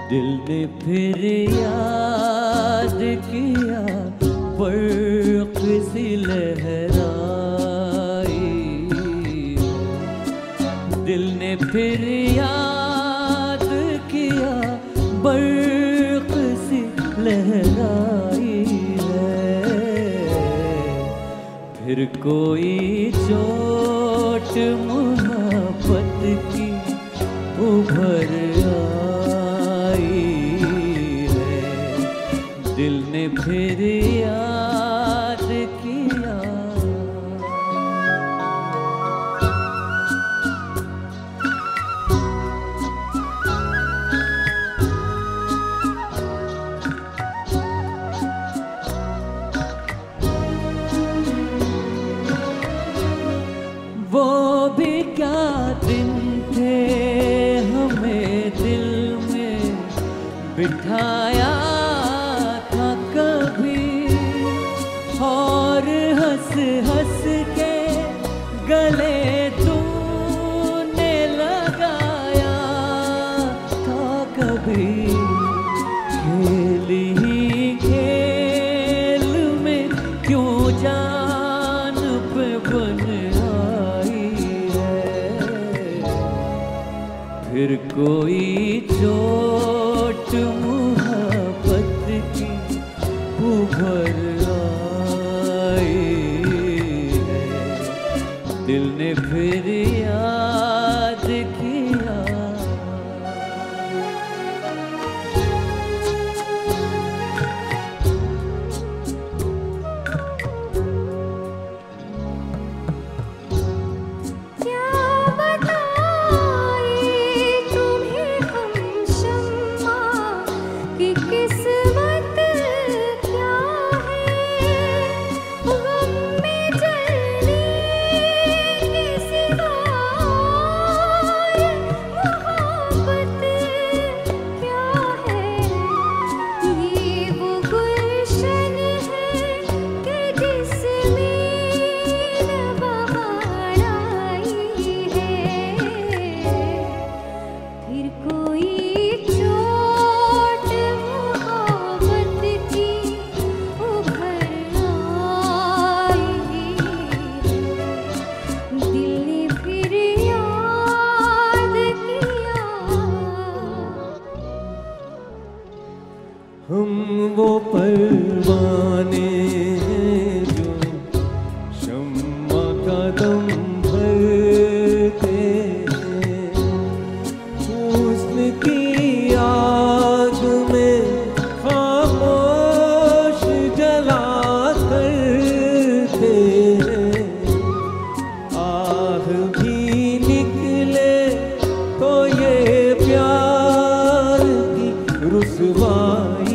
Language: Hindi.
दिल ने फिर याद किया, बर्क़ सी लहराई। दिल ने फिर याद किया, बर्क़ सी लहराई है। फिर कोई चोट मोहब्बत की उभर आई है। दिल ने फिर याद किया। वो भी क्या दिन थे, हमें दिल में बिठाया था कभी, और हंस हंस के गले तूने लगाया था कभी। खेल ही खेल में क्यों जान पे बन फिर कोई चोट मोहब्बत की उभर आई है। दिल ने फिर याद किया। हम वो परवाने हैं जो शम्मा का दम भरते हैं, हुस्न की आग में खामोश जला करते हैं। आह भी निकले तो ये प्यार की रुसवाई